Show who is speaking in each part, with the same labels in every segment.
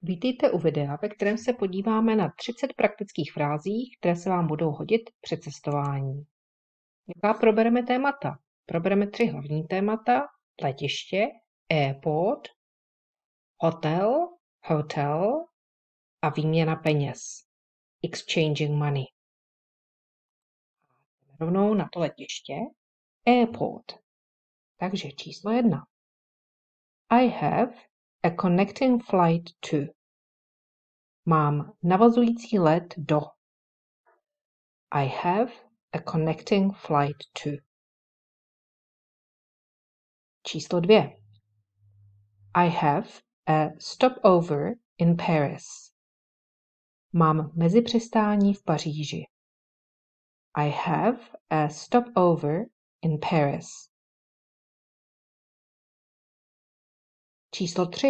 Speaker 1: Vítejte u videa, ve kterém se podíváme na 30 praktických frází, které se vám budou hodit při cestování. Jaká probereme témata? Probereme 3 hlavní témata: letiště, airport, hotel a výměna peněz, exchanging money. Rovnou na to letiště, airport. Takže číslo 1. I have a connecting flight to. Mám navazující let do. I have a connecting flight to. Číslo 2. I have a stopover in Paris. Mám mezipřistání v Paříži. I have a stopover in Paris. Číslo 3.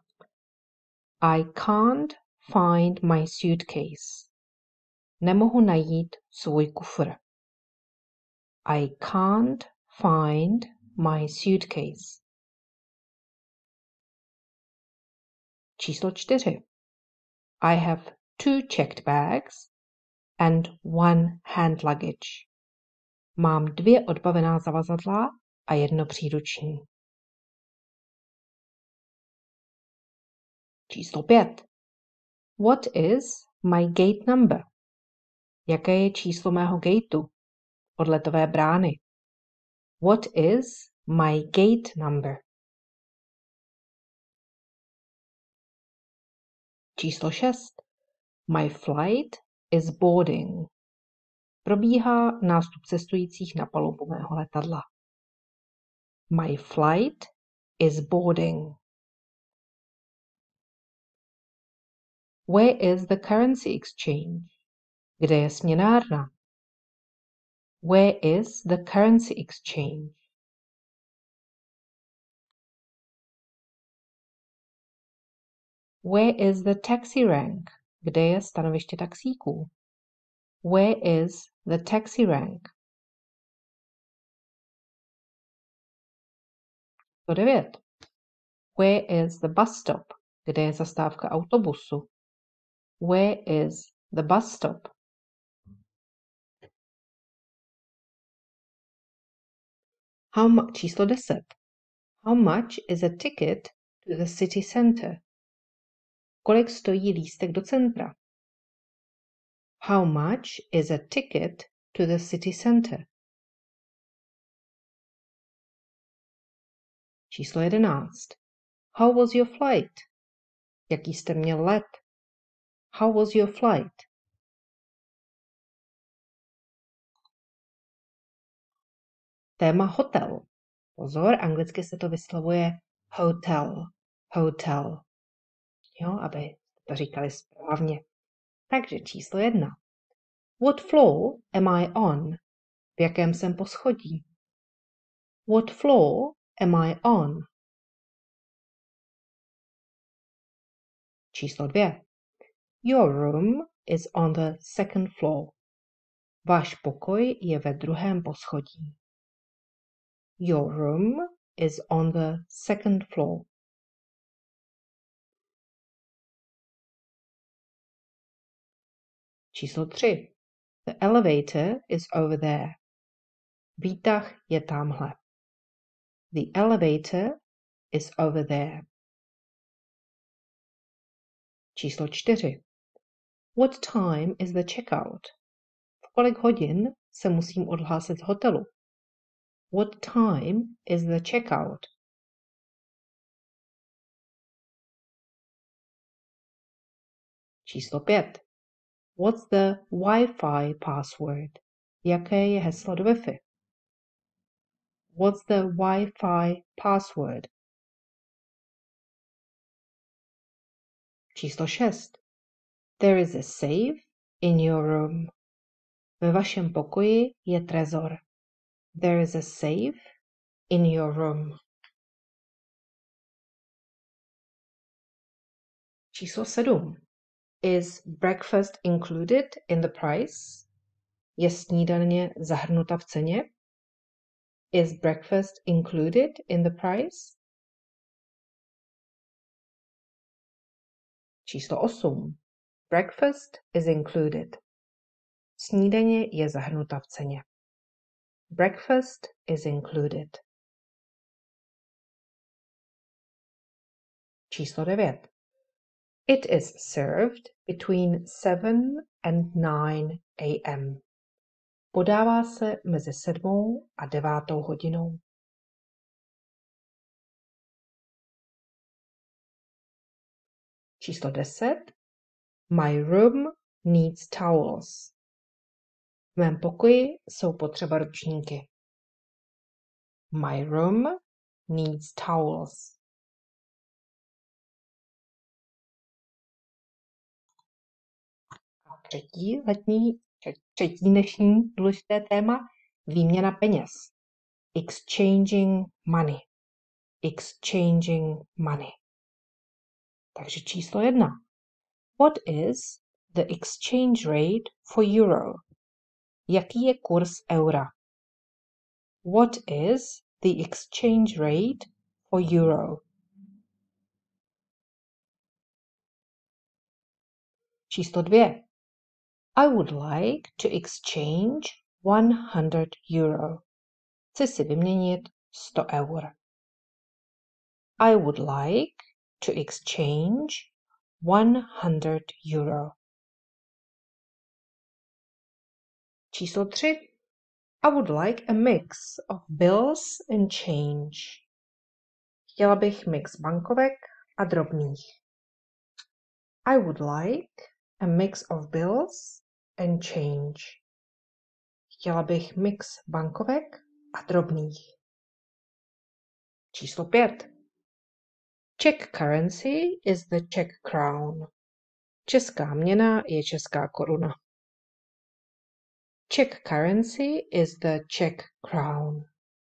Speaker 1: I can't find my suitcase. Nemohu najít svůj kufr. I can't find my suitcase. Číslo 4. I have 2 checked bags and 1 hand luggage. Mám 2 odbavená zavazadla a 1 příruční. Číslo 5. What is my gate number? Jaké je číslo mého gateu? Odletové brány. What is my gate number? Číslo 6. My flight is boarding. Probíhá nástup cestujících na palubu mého letadla. My flight is boarding. Where is the currency exchange? Kde je směnárna? Where is the currency exchange? Where is the taxi rank? Kde je stanoviště taxíků? Where is the taxi rank? 9. Where is the bus stop? Kde je zastávka autobusu? Where is the bus stop? Číslo 10. How much is a ticket to the city center? Kolik stojí lístek do centra? How much is a ticket to the city center? Číslo 11. How was your flight? Jaký jste měl let? How was your flight? Téma hotel. Pozor, anglicky se to vyslovuje hotel. Hotel. Jo, aby to říkali správně. Takže číslo 1. What floor am I on? V jakém jsem poschodí? What floor am I on? Číslo 2. Your room is on the second floor. Váš pokoj je ve druhém poschodí. Your room is on the second floor. Číslo 3. The elevator is over there. Výtah je tamhle. The elevator is over there. Číslo 4. What time is the checkout? V kolik hodin se musím odhlásit z hotelu? What time is the checkout? Číslo 5. What's the Wi-Fi password? Jaké je heslo do Wi-Fi? What's the Wi-Fi password? Číslo 6. There is a safe in your room. Ve vašem pokoji je trezor. There is a safe in your room. Číslo 7. Is breakfast included in the price? Je snídaně zahrnuta v ceně? Is breakfast included in the price? Číslo 8. Breakfast is included. Snídaně je zahrnuta v ceně. Breakfast is included. Číslo 9. It is served between 7 and 9 a.m. Podává se mezi 7 a 9 hodinou. Číslo 10. My room needs towels. V mém pokoji jsou potřeba ručníky. My room needs towels. A třetí dnešní důležité téma, výměna peněz. Exchanging money. Exchanging money. Takže číslo 1. What is the exchange rate for euro? Jaký je kurz eura? What is the exchange rate for euro? Číslo 2. I would like to exchange 100 euro. Chci si vyměnit 100 eur. I would like to exchange 100 euro. Číslo 3. I would like a mix of bills and change. Chtěla bych mix bankovek a drobných. I would like a mix of bills and change. Chtěla bych mix bankovek a drobných. Číslo 5. Czech currency is the Czech crown. Česká měna je česká koruna. Czech currency is the Czech crown.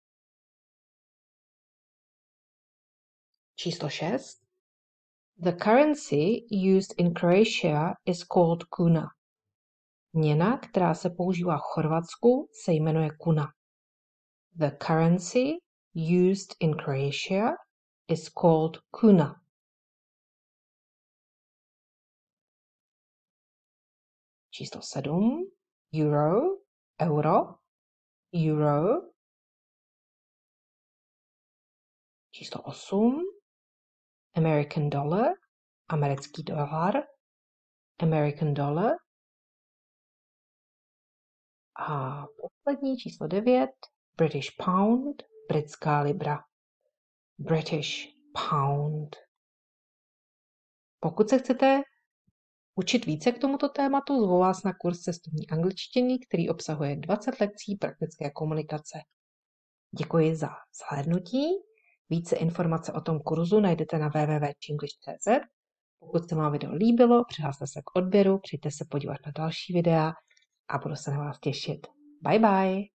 Speaker 1: Číslo 6. The currency used in Croatia is called kuna. Měna, která se používá v Chorvatsku, se jmenuje kuna. The currency used in Croatia is called kuna. Číslo 7. Euro, euro, euro. Číslo 8. American dollar, americký dolar, American dollar. A poslední číslo 9. British pound, britská libra. British pound. Pokud se chcete učit více k tomuto tématu, zvu vás na kurz cestovní angličtiny, který obsahuje 20 lekcí praktické komunikace. Děkuji za zhlédnutí. Více informace o tom kurzu najdete na www.chinglish.cz. Pokud se vám video líbilo, přihlaste se k odběru, přijďte se podívat na další videa a budu se na vás těšit. Bye bye!